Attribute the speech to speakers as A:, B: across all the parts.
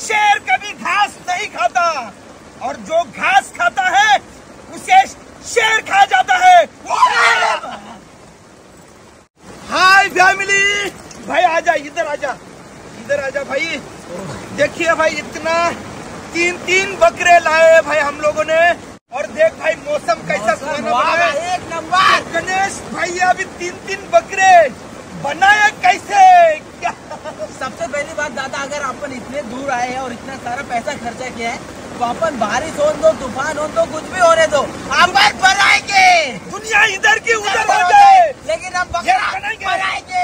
A: शेर कभी घास नहीं खाता और जो घास खाता है उसे शेर खा जाता है। हाय फैमिली, भाई आजा, इधर आजा, इधर आजा भाई। देखिए भाई, इतना 3 बकरे लाए भाई हम लोगों ने। और देख भाई मौसम कैसा सुहाना बना है, एक नंबर। गणेश भाई ये अभी 3 बकरे बनाए कैसे? क्या
B: सबसे पहली बात दादा, अगर अपन इतने दूर आए हैं और इतना सारा पैसा खर्चा किया है तो अपन बारिश हो दो, तूफान हो दो, कुछ भी होने दो, अपन बनाएंगे।
A: दुनिया इधर की उधर हो जाए
B: लेकिन हम बकरा बनाएंगे।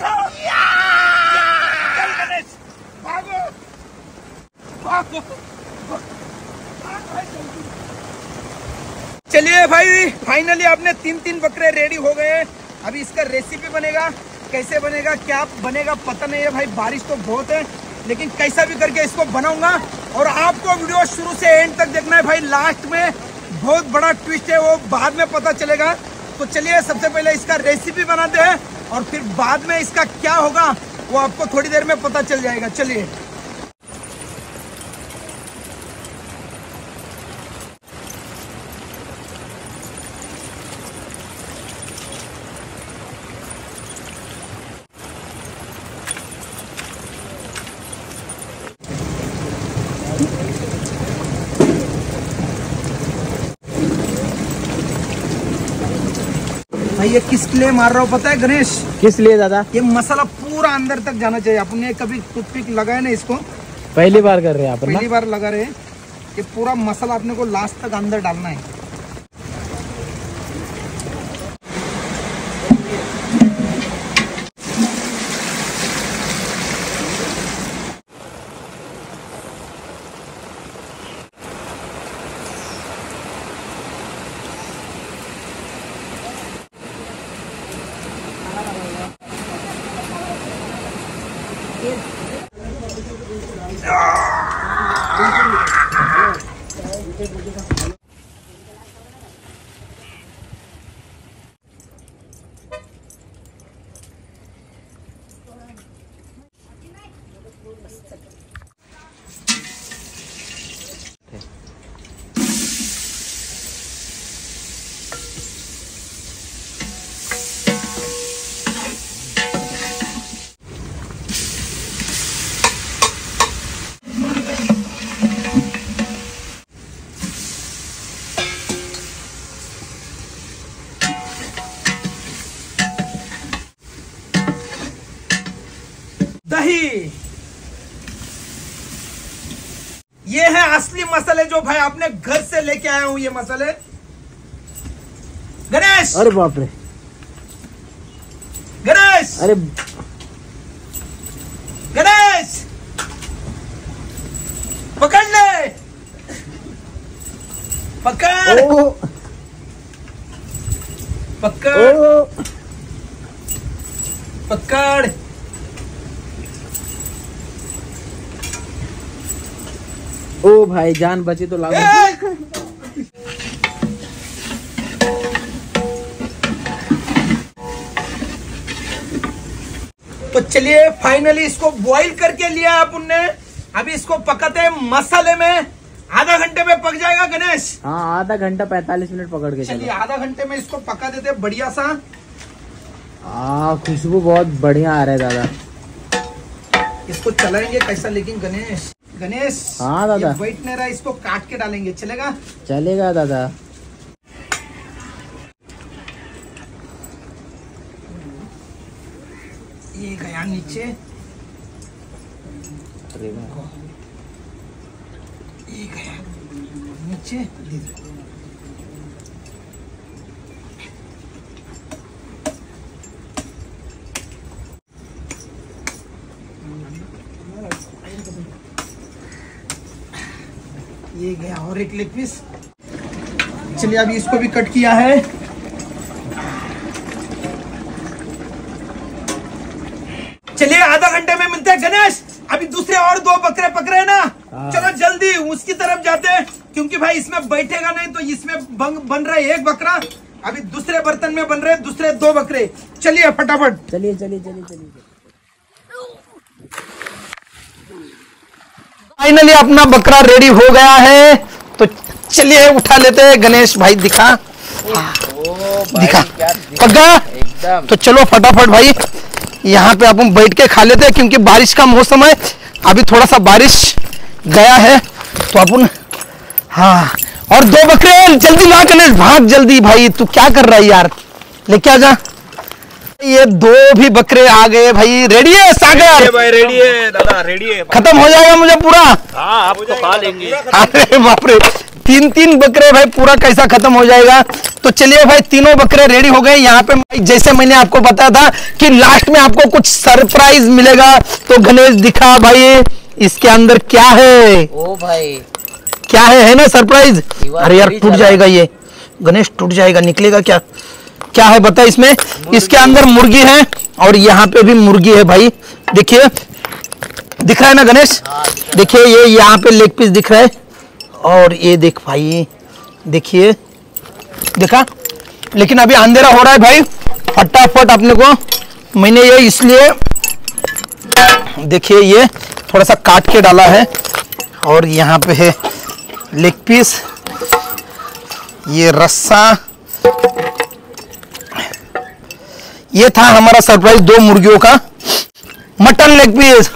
A: चल गणेश, भागो भागो। चलिए भाई, फाइनली आपने 3 बकरे रेडी हो गए। अभी इसका रेसिपी बनेगा, कैसे बनेगा, क्या बनेगा पता नहीं है भाई। बारिश तो बहुत है, लेकिन कैसा भी करके इसको बनाऊंगा। और आपको वीडियो शुरू से एंड तक देखना है भाई। लास्ट में बहुत बड़ा ट्विस्ट है, वो बाद में पता चलेगा। तो चलिए सबसे पहले इसका रेसिपी बनाते हैं और फिर बाद में इसका क्या होगा वो आपको थोड़ी देर में पता चल जाएगा। चलिए भाई, ये किस लिए मार रहा हूँ पता है गणेश?
B: किस लिए दादा?
A: ये मसाला पूरा अंदर तक जाना चाहिए। आपने कभी टूथपिक लगाया ना इसको?
B: पहली बार कर रहे हैं अपन,
A: पहली बार लगा रहे हैं। ये पूरा मसाला अपने को लास्ट तक अंदर डालना है। दही, ये है असली मसाले जो भाई आपने घर से लेके आया हूं। ये मसाले गणेश,
B: अरे बाप रे,
A: गणेश,
B: अरे
A: गणेश पकड़ ले, पकड़,
B: ओ,
A: पकड़,
B: ओ,
A: पकड़।
B: ओ भाई जान बची तो लागू।
A: तो चलिए फाइनली इसको बॉईल करके लिया अपन ने। अभी इसको पकाते हैं मसाले में। आधा घंटे में पक जाएगा गणेश?
B: हाँ, आधा घंटा 45 मिनट पकड़ के
A: चलिए आधा घंटे में इसको पका देते हैं बढ़िया सा।
B: खुशबू बहुत बढ़िया आ रहा है दादा।
A: इसको चलाएंगे कैसा लेकिन गणेश? गणेश,
B: हाँ दादा,
A: बैठ नहीं रहा, इसको काट के डालेंगे, चलेगा?
B: चलेगा दादा।
A: ये गया नीचे, ये गया नीचे। ये गया और एक लेग पीस। चलिए अभी इसको भी कट किया है। चलिए आधा घंटे में मिलते हैं गणेश। अभी दूसरे और 2 बकरे पकड़े ना, चलो जल्दी उसकी तरफ जाते हैं, क्योंकि भाई इसमें बैठेगा नहीं तो इसमें बन रहा है 1 बकरा। अभी दूसरे बर्तन में बन रहे दूसरे 2 बकरे। चलिए फटाफट, चलिए
B: चलिए चलिए चलिए।
A: फाइनली अपना बकरा रेडी हो गया है, तो चलिए उठा लेते हैं। गणेश भाई दिखा, दिखा पक गया
B: एकदम।
A: तो चलो फटाफट भाई यहाँ पे अपन बैठ के खा लेते हैं, क्योंकि बारिश का मौसम है। अभी थोड़ा सा बारिश गया है तो अपन, हाँ। और 2 बकरे जल्दी ला गणेश, भाग जल्दी भाई। तू क्या कर रहा है यार, लेके आ जा। ये 2 भी बकरे आ गए भाई। रेडी है सागर?
C: भाई रेडी है दादा, रेडी है।
A: खत्म हो जाएगा मुझे पूरा?
C: हाँ आप तो खा लेंगे।
A: अरे बाप रे, 3 बकरे भाई, पूरा कैसा खत्म हो जाएगा। तो चलिए भाई, तीनों बकरे रेडी हो गए। यहाँ पे जैसे मैंने आपको बताया था कि लास्ट में आपको कुछ सरप्राइज मिलेगा, तो गणेश दिखा भाई इसके अंदर क्या है।
B: ओ भाई
A: क्या है ना सरप्राइज? अरे यार टूट जाएगा ये गणेश, टूट जाएगा, निकलेगा क्या? क्या है बता इसमें? इसके अंदर मुर्गी है और यहाँ पे भी मुर्गी है भाई। देखिए, दिख रहा है ना गणेश? देखिए ये यहाँ पे लेग पीस दिख रहा है, और ये देख भाई, देखिए, देखा? लेकिन अभी अंधेरा हो रहा है भाई, फटाफट अपने को मैंने ये इसलिए, देखिए ये थोड़ा सा काट के डाला है, और यहाँ पे है लेग पीस, ये रस्सा। ये था हमारा सरप्राइज 2 मुर्गियों का मटन लेग पीस।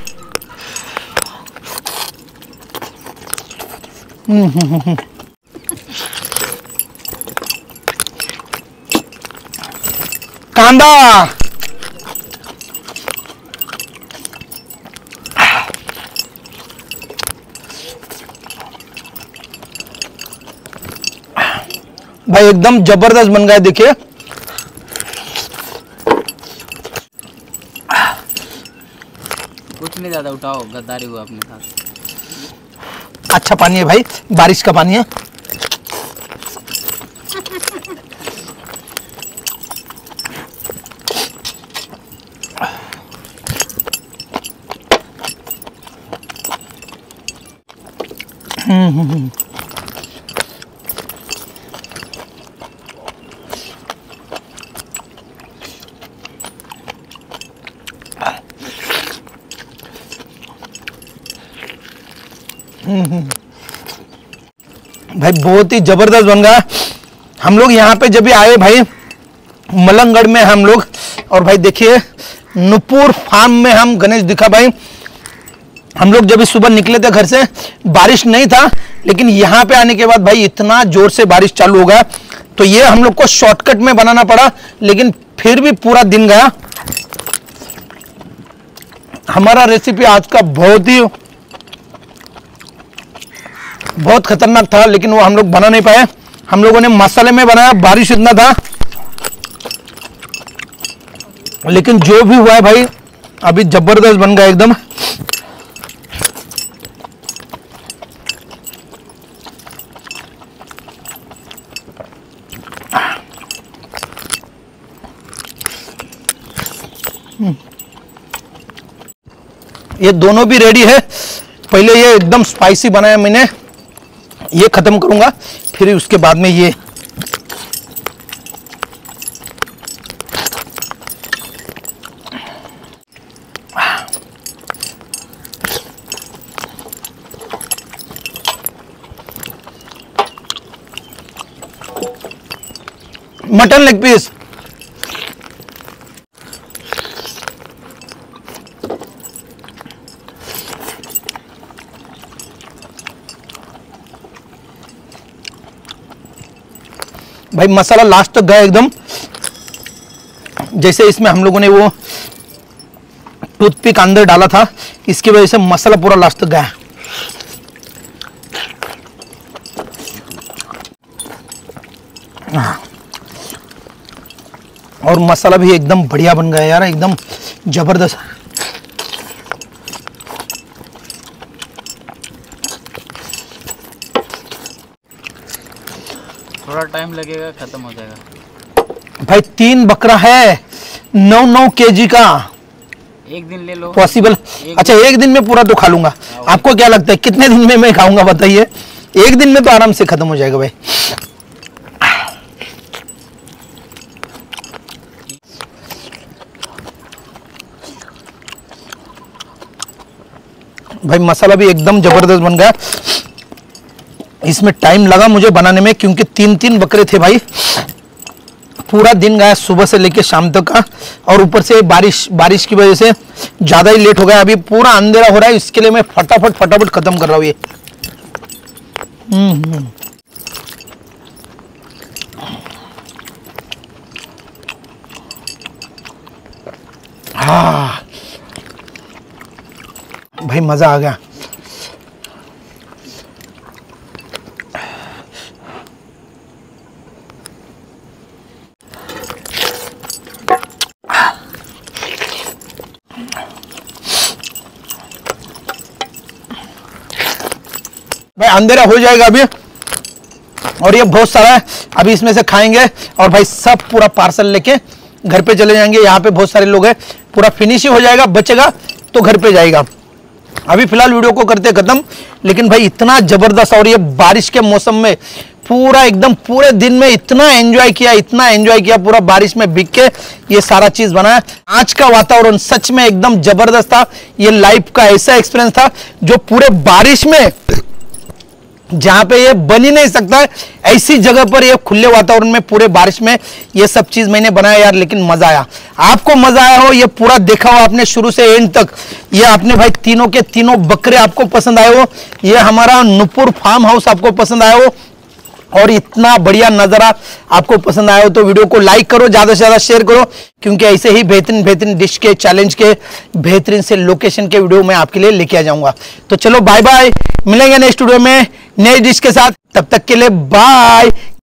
A: कांदा, भाई एकदम जबरदस्त बन गया। देखिए
B: कुछ नहीं दादा, उठाओ, गद्दारी हुआ अपने साथ।
A: अच्छा पानी है भाई, बारिश का पानी है। भाई बहुत ही जबरदस्त बन गया। हम लोग यहाँ पे जब भी आए भाई, मलंगगढ़ में हम लोग, और भाई देखिए नुपुर फार्म में हम गणेश दिखा भाई। हम लोग जब भी सुबह निकले थे घर से, बारिश नहीं था, लेकिन यहाँ पे आने के बाद भाई इतना जोर से बारिश चालू हो गया, तो ये हम लोग को शॉर्टकट में बनाना पड़ा, लेकिन फिर भी पूरा दिन गया। हमारा रेसिपी आज का बहुत खतरनाक था, लेकिन वो हम लोग बना नहीं पाए। हम लोगों ने मसाले में बनाया, बारिश इतना था, लेकिन जो भी हुआ है भाई अभी जबरदस्त बन गया एकदम। ये दोनों भी रेडी है। पहले ये एकदम स्पाइसी बनाया मैंने, ये खत्म करूंगा, फिर उसके बाद में ये। मटन लेग पीस, भाई मसाला लास्ट तक गया एकदम, जैसे इसमें हम लोगों ने वो टूथपिक अंदर डाला था, इसकी वजह से मसाला पूरा लास्ट तक गया। और मसाला भी एकदम बढ़िया बन गया यार, एकदम जबरदस्त।
B: थोड़ा टाइम लगेगा, खत्म हो जाएगा
A: भाई 3 बकरा है, 9-9 केजी का।
B: एक दिन ले लो
A: पॉसिबल? अच्छा एक दिन में पूरा तो खा लूंगा। आपको क्या लगता है कितने दिन में मैं खाऊंगा बताइए? एक दिन में तो आराम से खत्म हो जाएगा भाई। भाई मसाला भी एकदम जबरदस्त बन गया। इसमें टाइम लगा मुझे बनाने में क्योंकि 3-3 बकरे थे भाई, पूरा दिन गया सुबह से लेके शाम तक का, और ऊपर से बारिश की वजह से ज्यादा ही लेट हो गया। अभी पूरा अंधेरा हो रहा है, इसके लिए मैं फटाफट खत्म कर रहा हूँ ये। हाँ भाई मजा आ गया। भाई अंधेरा हो जाएगा अभी, और ये बहुत सारा है, अभी इसमें से खाएंगे और भाई सब पूरा पार्सल लेके घर पे चले जाएंगे। यहाँ पे बहुत सारे लोग हैं, पूरा फिनिश ही हो जाएगा, बचेगा तो घर पे जाएगा। अभी फिलहाल वीडियो को करते खत्म, लेकिन भाई इतना जबरदस्त, और ये बारिश के मौसम में पूरा एकदम पूरे दिन में इतना एंजॉय किया, पूरा बारिश में भीग के ये सारा चीज बनाया। आज का वातावरण सच में एकदम जबरदस्त था। ये लाइफ का ऐसा एक्सपीरियंस था जो पूरे बारिश में, जहां पे ये बन ही नहीं सकता है, ऐसी जगह पर ये खुले वातावरण में पूरे बारिश में ये सब चीज मैंने बनाया यार। लेकिन मजा आया, आपको मजा आया हो, ये पूरा देखा हो आपने शुरू से एंड तक, ये आपने भाई तीनों के तीनों बकरे आपको पसंद आए हो, ये हमारा नुपुर फार्म हाउस आपको पसंद आया हो, और इतना बढ़िया नजारा आपको पसंद आया हो तो वीडियो को लाइक करो, ज्यादा से ज्यादा शेयर करो, क्योंकि ऐसे ही बेहतरीन डिश के, चैलेंज के, बेहतरीन से लोकेशन के वीडियो मैं आपके लिए लेके आ जाऊंगा। तो चलो बाय बाय, मिलेंगे नेक्स्ट वीडियो में नई डिश के साथ, तब तक के लिए बाय।